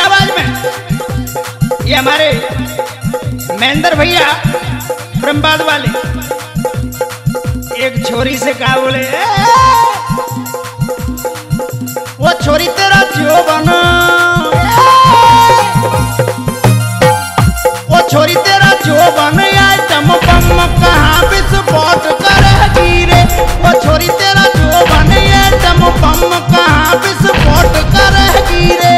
आवाज में ये हमारे महेंद्र भैया ब्रह्मबाद वाले एक छोरी से कहा बोले वो छोरी तेरा जो बना वो छोरी तेरा जो बन आइटम बम कहाँ विस्फोट करेगी रे वो छोरी तेरा जो बन आइटम बम कहाँ विस्फोट करेगी रे।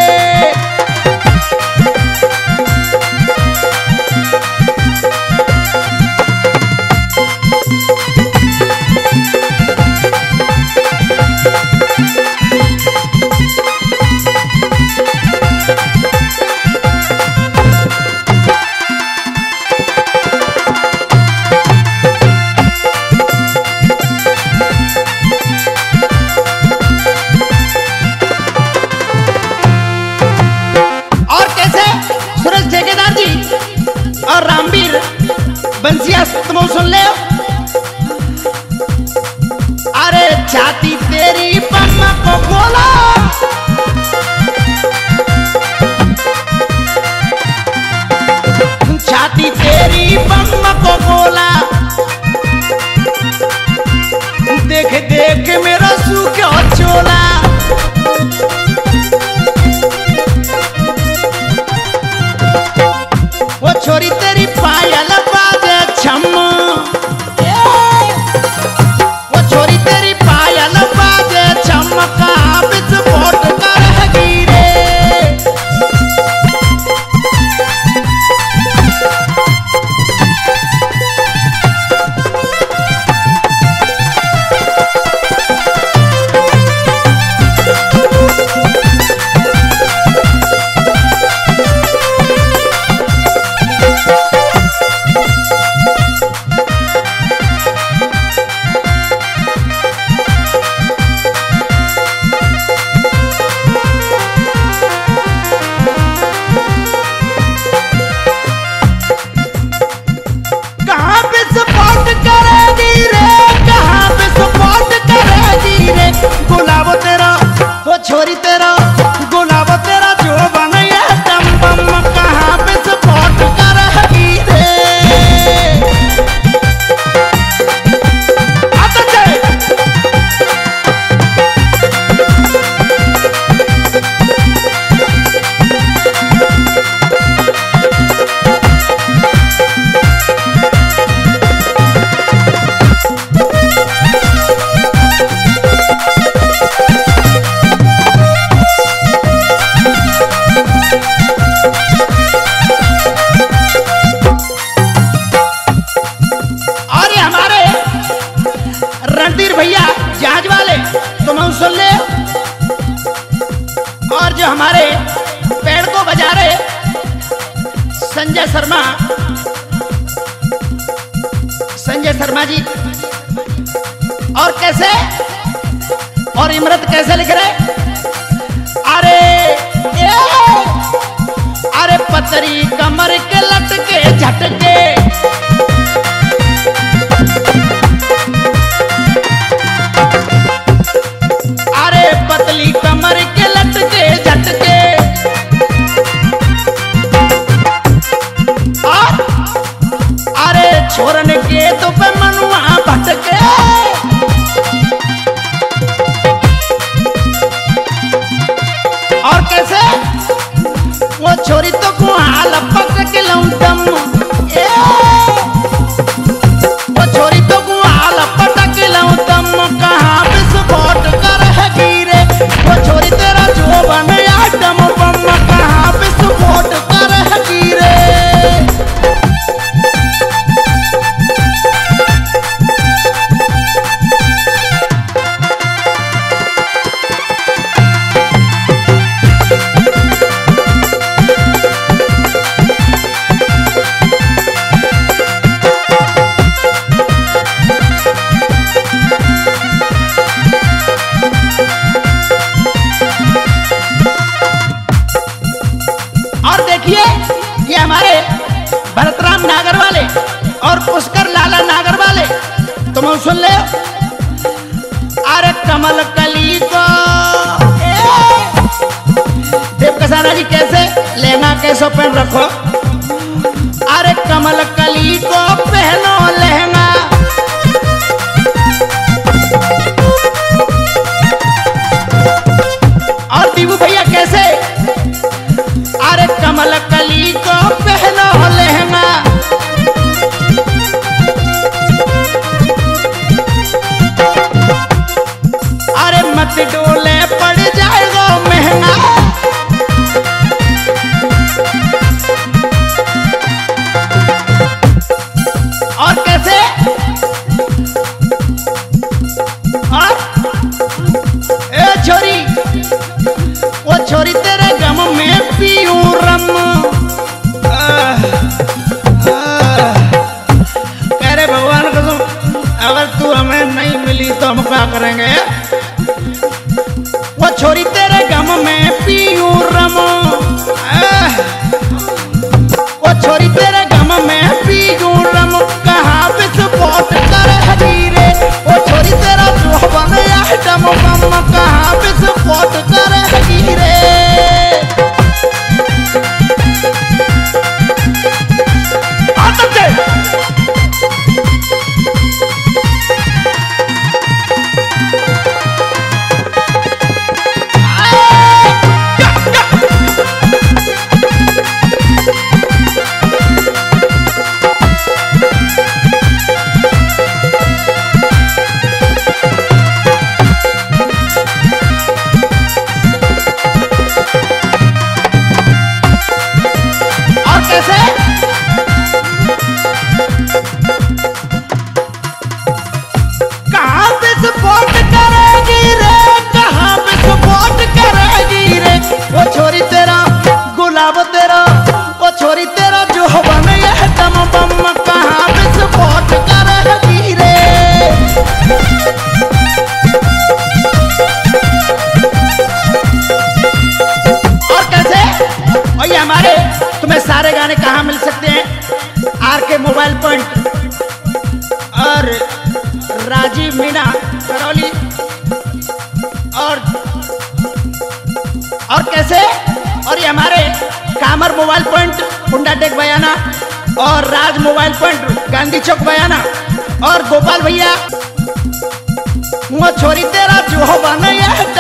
और रामवीर बंसिया तुम सुन ले अरे छाती तेरी बम्मा को बोला छाती तेरी बम्मा को बोला देख देख मेरा सूखा चोला वो छोरी तेरी पायल बाजे छम वो छोरी तेरी पायल बाजे छम कहाँ विस्फोट करेगी रे। छोरी तेरा गुलाब तेरा जो बन आइटम बम कहाँ विस्फोट करेगी रे। भैया जहाज वाले तुम सुन ले और जो हमारे पेड़ को बजा रहे संजय शर्मा जी और कैसे और इमरत कैसे लिख रहे अरे पतरी कमर के लटके झटके पतली कमर के लटके झटके और अरे छोरन के तो पे मनुआ भटके और कैसे वो छोरी तो कुहा लपक के लौटम वो छोरी तो कुहा लपक के लौटम कहाँ विस्फोट करेगी रे वो छोरी तेरा जो बन आइटम बम कहाँ विस्फोट करेगी रे। भरतराम नागर वाले और पुष्कर लाला नागर वाले तुम सुन ले अरे कमल कली को कसाना जी कैसे लहंगा कैसो पहन रखो। अरे कमल कली को पहनो लहंगा, और दीबू भैया कैसे, अरे कमल कली को पहनो लहंगा, अरे मत डोले पड़ जाएगा महंगा। और कैसे, और ए छोरी, वो छोरी तेरे गम में पीऊं रम। कह रहे भगवान कसम, अगर तू हमें नहीं मिली तो हम क्या करेंगे। वो छोरी तेरे गम में पीऊं रम, वो छोरी तेरे गम में पीऊं रम, कहाँ विस्फोट करेगी रे। वो छोरी तेरा जोबन आइटम बम, कहाँ विस्फोट करेगी रे। सारे गाने कहाँ मिल सकते हैं? आरके मोबाइल पॉइंट और राजीव मीना करौली, और कैसे, और ये हमारे कामर मोबाइल पॉइंट हुंडा टेक बयाना, और राज मोबाइल पॉइंट गांधी चौक बयाना, और गोपाल भैया वो छोरी तेरा जो बन